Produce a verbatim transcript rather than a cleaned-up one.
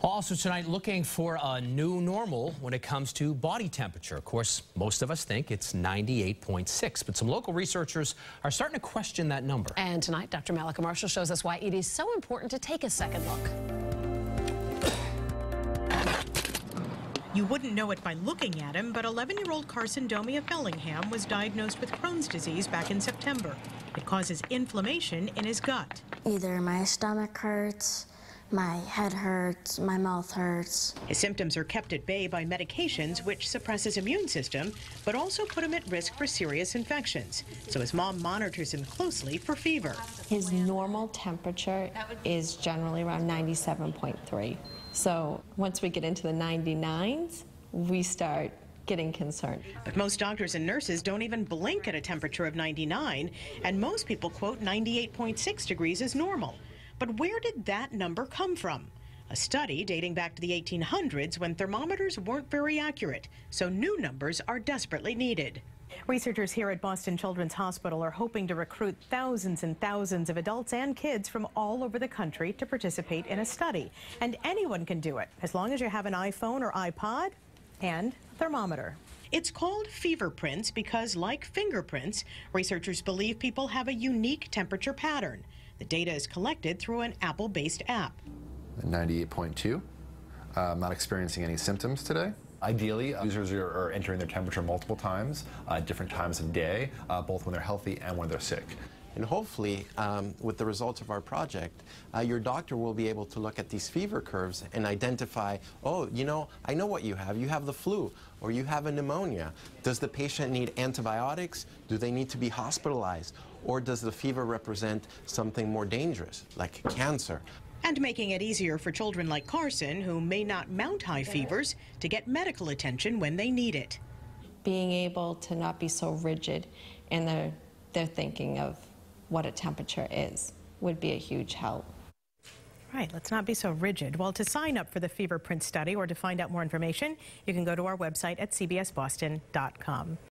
Also tonight, looking for a new normal when it comes to body temperature. Of course, most of us think it's ninety-eight point six, but some local researchers are starting to question that number. And tonight, Doctor Mallika Marshall shows us why it is so important to take a second look. You wouldn't know it by looking at him, but eleven-year-old Carson Domi of Bellingham was diagnosed with Crohn's disease back in September. It causes inflammation in his gut. Either my stomach hurts, my head hurts, my mouth hurts. His symptoms are kept at bay by medications, which suppress his immune system, but also put him at risk for serious infections. So his mom monitors him closely for fever. His normal temperature is generally around ninety-seven point three. So once we get into the ninety-nines, we start getting concerned. But most doctors and nurses don't even blink at a temperature of ninety-nine, and most people quote ninety-eight point six degrees as normal. But where did that number come from? A study dating back to the eighteen hundreds when thermometers weren't very accurate, so new numbers are desperately needed. Researchers here at Boston Children's Hospital are hoping to recruit thousands and thousands of adults and kids from all over the country to participate in a study. And anyone can do it, as long as you have an iPhone or iPod and a thermometer. It's called Feverprints because, like fingerprints, researchers believe people have a unique temperature pattern. The data is collected through an Apple-based app. ninety-eight point two. Uh, I'm not experiencing any symptoms today. Ideally, uh, users are, are entering their temperature multiple times, uh, different times of day, uh, both when they're healthy and when they're sick. And hopefully, um, with the results of our project, uh, your doctor will be able to look at these fever curves and identify, oh, you know, I know what you have. You have the flu, or you have a pneumonia. Does the patient need antibiotics? Do they need to be hospitalized? Or does the fever represent something more dangerous, like cancer? And making it easier for children like Carson, who may not mount high fevers, to get medical attention when they need it. Being able to not be so rigid in their, their thinking of what a temperature is would be a huge help. Right, let's not be so rigid. Well, to sign up for the Feverprint study or to find out more information, you can go to our website at c b s boston dot com.